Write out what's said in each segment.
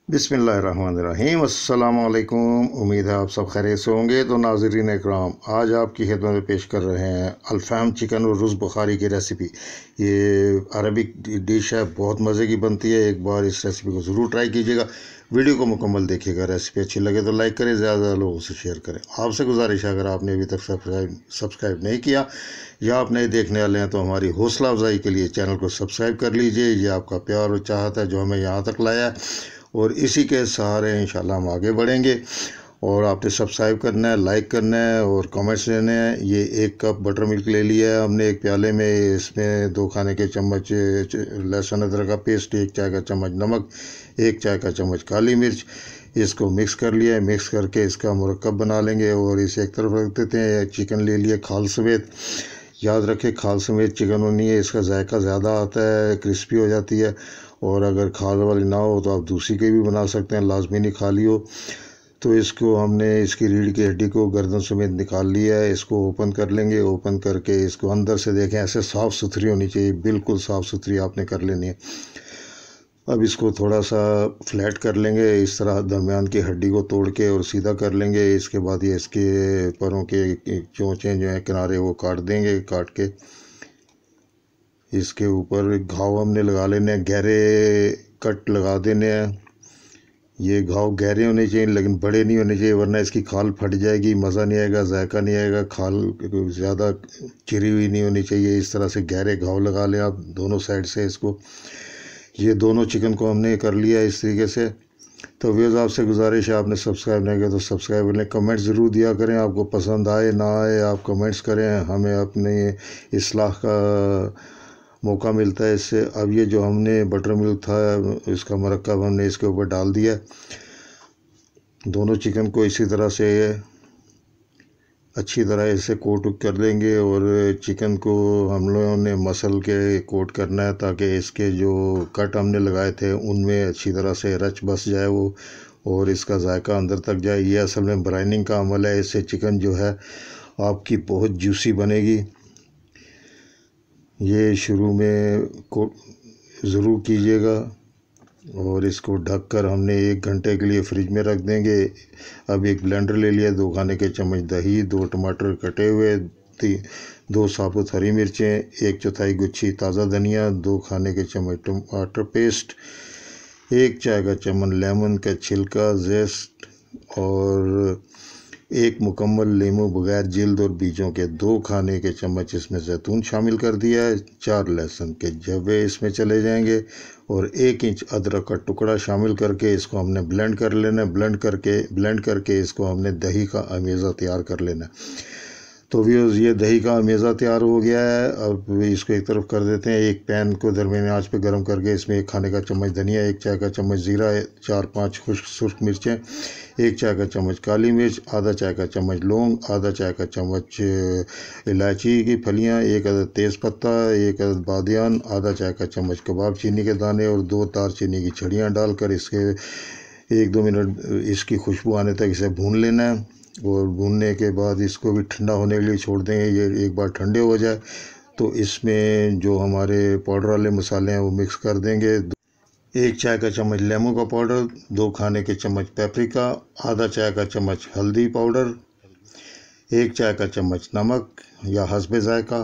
बिस्मिल्लाहिर्रहमानिर्रहीम। अस्सलाम वालेकुम। उम्मीद है आप सब खैरियत से होंगे। तो नाज़रीन इकराम, आज आपकी खिदमत में पेश कर रहे हैं अल्फ़ाम चिकन और रुज़ बुखारी की रेसिपी। ये अरबिक डिश है, बहुत मज़े की बनती है। एक बार इस रेसिपी को ज़रूर ट्राई कीजिएगा। वीडियो को मुकम्मल देखिएगा। रेसिपी अच्छी लगे तो लाइक करें, ज़्यादा लोगों से शेयर करें। आपसे गुजारिश है, अगर आपने अभी तक सब्सक्राइब नहीं किया या आप नए देखने वाले हैं तो हमारी हौसला अफजाई के लिए चैनल को सब्सक्राइब कर लीजिए। ये आपका प्यार और चाहत है जो हमें यहाँ तक लाया है, और इसी के सहारे इंशाल्लाह हम आगे बढ़ेंगे। और आपने सब्सक्राइब करना है, लाइक करना है और कमेंट्स लेने हैं। ये 1 कप बटर मिल्क ले लिया है हमने एक प्याले में। इसमें 2 खाने के चम्मच लहसुन अदरक का पेस्ट, 1 चाय का चम्मच नमक, 1 चाय का चम्मच काली मिर्च। इसको मिक्स कर लिया है। मिक्स करके इसका मुरक्कब बना लेंगे और इसे एक तरफ रख देते हैं। चिकन ले लिया खाल समेत। याद रखें, खाल समेत चिकन होनी है, इसका जायका ज़्यादा आता है, क्रिस्पी हो जाती है। और अगर खाल वाली ना हो तो आप दूसरी के भी बना सकते हैं, लाजमी नहीं खाली हो। तो इसको हमने इसकी रीढ़ की हड्डी को गर्दन समेत निकाल लिया है। इसको ओपन कर लेंगे। ओपन करके इसको अंदर से देखें, ऐसे साफ़ सुथरी होनी चाहिए, बिल्कुल साफ़ सुथरी आपने कर लेनी है। अब इसको थोड़ा सा फ्लैट कर लेंगे, इस तरह दरमियान की हड्डी को तोड़ के और सीधा कर लेंगे। इसके बाद ये इसके परों के चोंचें जो हैं किनारे वो काट देंगे। काट के इसके ऊपर घाव हमने लगा लेने हैं, गहरे कट लगा देने हैं। ये घाव गहरे होने चाहिए लेकिन बड़े नहीं होने चाहिए, वरना इसकी खाल फट जाएगी, मज़ा नहीं आएगा, जायका नहीं आएगा। खाल ज़्यादा चिरी हुई नहीं होनी चाहिए। इस तरह से गहरे घाव लगा लें आप दोनों साइड से इसको। ये दोनों चिकन को हमने कर लिया इस तरीके से। तो व्यूअर्स, आपसे गुजारिश है, आपने सब्सक्राइब नहीं किया तो सब्सक्राइब करें। कमेंट ज़रूर दिया करें, आपको पसंद आए ना आए आप कमेंट्स करें, हमें अपने इस्लाह का मौका मिलता है इससे। अब ये जो हमने बटर मिल्क था, इसका मरक्कब हमने इसके ऊपर डाल दिया। दोनों चिकन को इसी तरह से अच्छी तरह इसे कोट कर देंगे। और चिकन को हम लोगों ने मसल के कोट करना है ताकि इसके जो कट हमने लगाए थे उनमें अच्छी तरह से रच बस जाए वो, और इसका जायका अंदर तक जाए। ये असल में ब्राइनिंग का अमल है। इससे चिकन जो है आपकी बहुत जूसी बनेगी। ये शुरू में को ज़रूर कीजिएगा। और इसको ढककर हमने 1 घंटे के लिए फ्रिज में रख देंगे। अब एक ब्लेंडर ले लिया, 2 खाने के चम्मच दही, 2 टमाटर कटे हुए, 2 साबुत हरी मिर्चें, 1/4 गुच्छी ताज़ा धनिया, 2 खाने के चम्मच टमाटर पेस्ट, 1 चाय का चम्मच लेमन का छिलका जेस्ट, और 1 मुकम्मल लीमू बगैर जिल्द और बीजों के, 2 खाने के चम्मच इसमें जैतून शामिल कर दिया है, 4 लहसुन के जवे इसमें चले जाएंगे, और 1 इंच अदरक का टुकड़ा शामिल करके इसको हमने ब्लेंड कर लेना है। ब्लेंड करके इसको हमने दही का अमेज़ा तैयार कर लेना है। तो व्यूअर्स, ये दही का अमेज़ा तैयार हो गया है। अब इसको एक तरफ कर देते हैं। एक पैन को दरमियानी आंच पे गर्म करके इसमें 1 खाने का चम्मच धनिया, 1 चाय का चम्मच ज़ीरा, 4-5 खुश्क सुर्ख मिर्चें, 1 चाय का चम्मच काली मिर्च, आधा चाय का चम्मच लौंग, आधा चाय का चम्मच इलायची की फलियां, 1 अदद तेज़पत्ता, 1 अदद बादियान, आधा चाय का चम्मच कबाब चीनी के दाने और 2 दालचीनी की छड़ियाँ डालकर इसके 1-2 मिनट इसकी खुशबू आने तक इसे भून लेना है। और भूनने के बाद इसको भी ठंडा होने के लिए छोड़ देंगे। ये एक बार ठंडे हो जाए तो इसमें जो हमारे पाउडर वाले मसाले हैं वो मिक्स कर देंगे। 1 चाय का चम्मच लेमन का पाउडर, 2 खाने के चम्मच पेपरिका, आधा चाय का चम्मच हल्दी पाउडर, 1 चाय का चम्मच नमक या हस्बे जायका,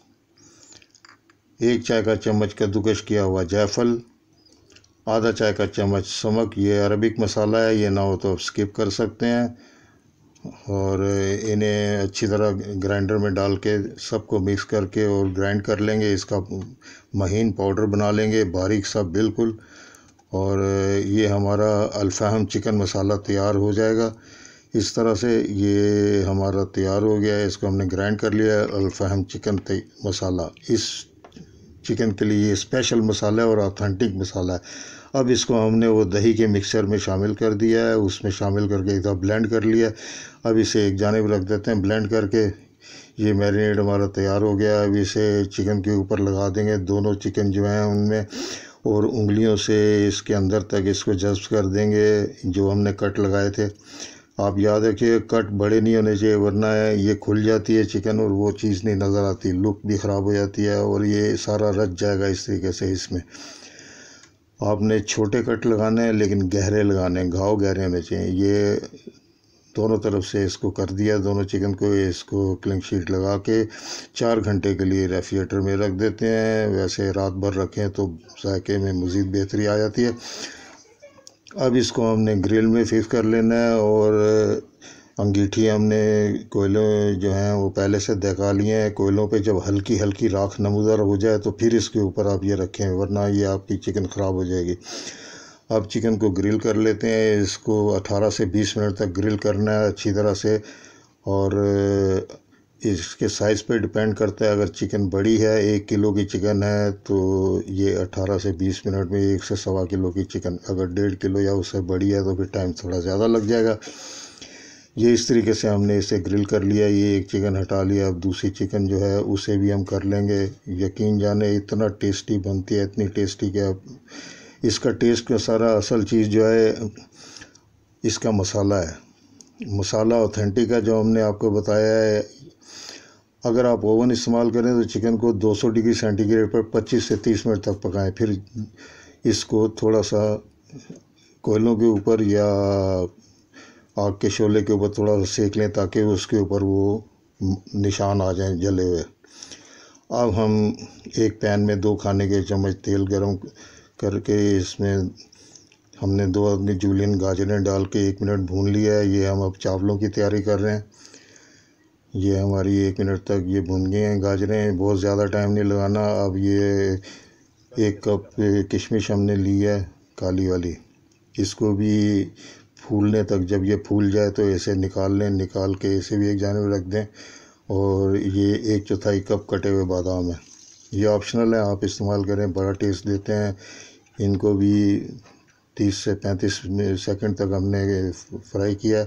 1 चाय का चम्मच कद्दूकश किया हुआ जायफल, आधा चाय का चम्मच समक। ये अरबिक मसाला है, ये ना हो तो आप स्किप कर सकते हैं। और इन्हें अच्छी तरह ग्राइंडर में डाल के सबको मिक्स करके और ग्राइंड कर लेंगे। इसका महीन पाउडर बना लेंगे, बारीक सा बिल्कुल। और ये हमारा अल्फ़ाम चिकन मसाला तैयार हो जाएगा। इस तरह से ये हमारा तैयार हो गया है। इसको हमने ग्राइंड कर लिया है, अल्फ़ाम चिकन मसाला। इस चिकन के लिए ये स्पेशल मसाला है और ऑथेंटिक मसाला है। अब इसको हमने वो दही के मिक्सचर में शामिल कर दिया है, उसमें शामिल करके एक दफ़ा ब्लेंड कर लिया। अब इसे एक जानिब रख देते हैं ब्लेंड करके। ये मैरिनेड हमारा तैयार हो गया। अब इसे चिकन के ऊपर लगा देंगे, दोनों चिकन जो हैं उनमें, और उंगलियों से इसके अंदर तक इसको जज्ब कर देंगे जो हमने कट लगाए थे। आप याद रखिए, कट बड़े नहीं होने चाहिए, वरना ये खुल जाती है चिकन और वो चीज़ नहीं नज़र आती, लुक भी ख़राब हो जाती है और ये सारा रच जाएगा इस तरीके से इसमें। आपने छोटे कट लगाने हैं लेकिन गहरे लगाने हैं, घाव गहरे होने चाहिए। ये दोनों तरफ से इसको कर दिया, दोनों चिकन को इसको क्लिंग शीट लगा के 4 घंटे के लिए रेफ्रिजरेटर में रख देते हैं। वैसे रात भर रखें तो जायके में मज़ीद बेहतरी आ जाती है। अब इसको हमने ग्रिल में फिक्स कर लेना है और अंगीठी हमने कोयलों जो हैं वो पहले से दगा लिए हैं। कोयलों पे जब हल्की हल्की राख नमूदार हो जाए तो फिर इसके ऊपर आप ये रखें, वरना ये आपकी चिकन ख़राब हो जाएगी। अब चिकन को ग्रिल कर लेते हैं। इसको 18 से 20 मिनट तक ग्रिल करना है अच्छी तरह से, और इसके साइज़ पे डिपेंड करता है। अगर चिकन बड़ी है, 1 किलो की चिकन है, तो ये 18 से 20 मिनट में 1 से सवा किलो की चिकन। अगर 1.5 किलो या उससे बड़ी है तो फिर टाइम थोड़ा ज़्यादा लग जाएगा। ये इस तरीके से हमने इसे ग्रिल कर लिया। ये एक चिकन हटा लिया। अब दूसरी चिकन जो है उसे भी हम कर लेंगे। यकीन जाने इतना टेस्टी बनती है, इतनी टेस्टी कि अब इसका टेस्ट का सारा असल चीज़ जो है इसका मसाला है। मसाला ऑथेंटिक है जो हमने आपको बताया है। अगर आप ओवन इस्तेमाल करें तो चिकन को 200 डिग्री सेंटीग्रेड पर 25 से 30 मिनट तक पकाएं। फिर इसको थोड़ा सा कोयलों के ऊपर या आग के शोले के ऊपर थोड़ा सा सेक लें ताकि उसके ऊपर वो निशान आ जाएं जले हुए। अब हम एक पैन में 2 खाने के चम्मच तेल गरम करके इसमें हमने 2 आदमी जूलियन गाजरें डाल के 1 मिनट भून लिया है। ये हम अब चावलों की तैयारी कर रहे हैं। ये हमारी 1 मिनट तक ये भून गए हैं गाजरें, बहुत ज़्यादा टाइम नहीं लगाना। अब ये 1 कप किशमिश हमने ली है काली वाली, इसको भी फूलने तक, जब ये फूल जाए तो इसे निकाल लें। निकाल के इसे भी एक जानिब रख दें। और ये 1/4 कप कटे हुए बादाम है। ये ऑप्शनल है, आप इस्तेमाल करें, बड़ा टेस्ट देते हैं। इनको भी 30 से 35 सेकंड तक हमने फ्राई किया।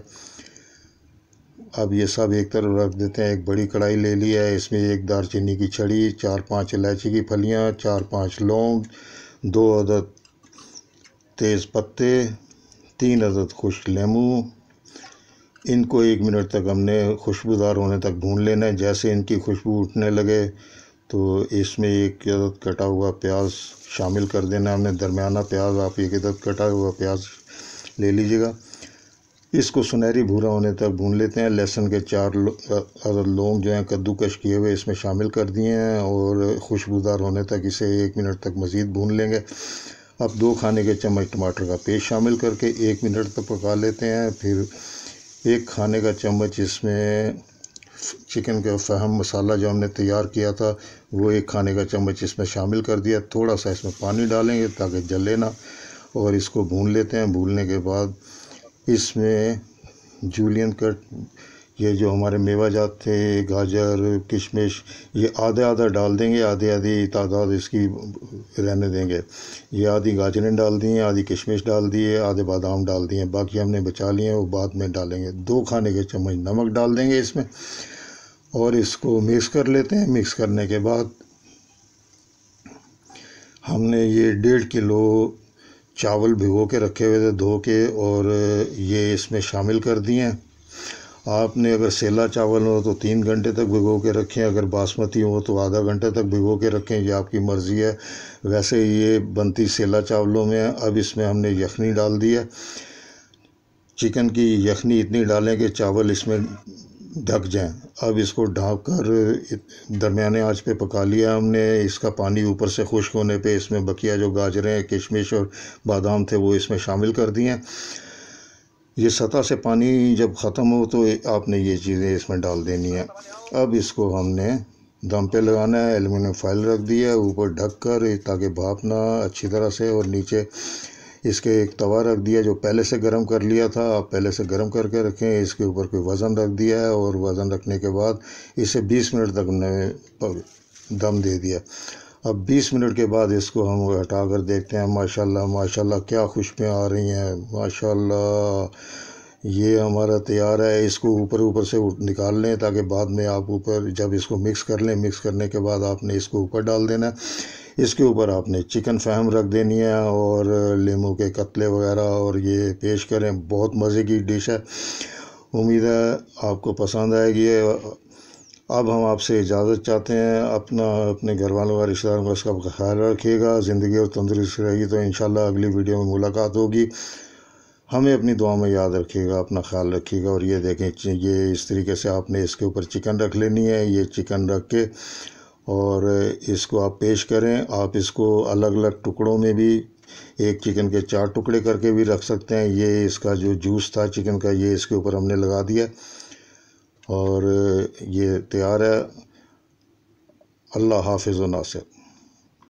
अब ये सब एक तरफ रख देते हैं। एक बड़ी कढ़ाई ले ली है, इसमें 1 दालचीनी की छड़ी, 4-5 इलायची की फलियाँ, 4-5 लौंग, 2 अदद तेज़ पत्ते, 3 अदद खुश्क लेमू। इनको 1 मिनट तक हमने खुशबूदार होने तक भून लेना है। जैसे इनकी खुशबू उठने लगे तो इसमें 1 अदद कटा हुआ प्याज शामिल कर देना। हमने दरमियाना प्याज, आप 1 अदद कटा हुआ प्याज ले लीजिएगा। इसको सुनहरी भूरा होने तक भून लेते हैं। लहसुन के 4 अदद लौंग जो हैं कद्दूकश किए हुए इसमें शामिल कर दिए हैं और खुशबूदार होने तक इसे 1 मिनट तक मज़ीद भून लेंगे। अब 2 खाने के चम्मच टमाटर का पेस्ट शामिल करके 1 मिनट तक पका लेते हैं। फिर 1 खाने का चम्मच इसमें चिकन का फहम मसाला जो हमने तैयार किया था वो 1 खाने का चम्मच इसमें शामिल कर दिया। थोड़ा सा इसमें पानी डालेंगे ताकि जले ना, और इसको भून लेते हैं। भूनने के बाद इसमें जूलियन कट, ये जो हमारे मेवा जात थे, गाजर, किशमिश, ये आधा आधा डाल देंगे, आधी आधी तादाद इसकी रहने देंगे। ये आधी गाजरें डाल दी हैं, आधी किशमिश डाल दिए, आधे बादाम डाल दिए, बाकी हमने बचा लिए हैं, वो बाद में डालेंगे। 2 खाने के चम्मच नमक डाल देंगे इसमें और इसको मिक्स कर लेते हैं। मिक्स करने के बाद हमने ये 1.5 किलो चावल भिगो के रखे हुए थे धो के, और ये इसमें शामिल कर दिए हैं। आपने अगर सेला चावल हो तो 3 घंटे तक भिगो के रखें, अगर बासमती हो तो आधा घंटे तक भिगो के रखें, ये आपकी मर्ज़ी है। वैसे ये बनती सेला चावलों में है। अब इसमें हमने यखनी डाल दी है। चिकन की यखनी इतनी डालें कि चावल इसमें ढक जाएं। अब इसको ढक कर दरमियाने आंच पे पका लिया हमने। इसका पानी ऊपर से खुश्क होने पे इसमें बकिया जो गाजरें, किशमिश और बादाम थे वो इसमें शामिल कर दिए। ये सतह से पानी जब ख़त्म हो तो आपने ये चीज़ें इसमें डाल देनी है। अब इसको हमने दम पे लगाना है। एल्युमिनियम फाइल रख दी है ऊपर ढक कर ताकि भाप ना अच्छी तरह से, और नीचे इसके एक तवा रख दिया जो पहले से गर्म कर लिया था। आप पहले से गर्म करके रखें। इसके ऊपर कोई वज़न रख दिया है और वज़न रखने के बाद इसे 20 मिनट तक हमने दम दे दिया। अब 20 मिनट के बाद इसको हम हटा कर देखते हैं। माशाल्लाह माशाल्लाह क्या खुशबुएं आ रही हैं, माशाल्लाह। ये हमारा तैयार है। इसको ऊपर से निकाल लें ताकि बाद में आप ऊपर जब इसको मिक्स कर लें, मिक्स करने के बाद आपने इसको ऊपर डाल देना है। इसके ऊपर आपने चिकन फहम रख देनी है और लीमू के कतले वगैरह, और ये पेश करें। बहुत मज़े की डिश है। उम्मीद है आपको पसंद आएगी। अब हम आपसे इजाज़त चाहते हैं। अपने घर वालों का, रिश्तेदारों का सबका ख्याल रखिएगा। ज़िंदगी और तंदुरुस्ती रहेगी तो इंशाल्लाह अगली वीडियो में मुलाकात होगी। हमें अपनी दुआ में याद रखिएगा, अपना ख्याल रखिएगा। और ये देखें, ये इस तरीके से आपने इसके ऊपर चिकन रख लेनी है। ये चिकन रख के और इसको आप पेश करें। आप इसको अलग अलग टुकड़ों में भी, एक चिकन के 4 टुकड़े करके भी रख सकते हैं। ये इसका जो जूस था चिकन का, ये इसके ऊपर हमने लगा दिया और ये तैयार है। अल्लाह हाफिज़ व नासिर।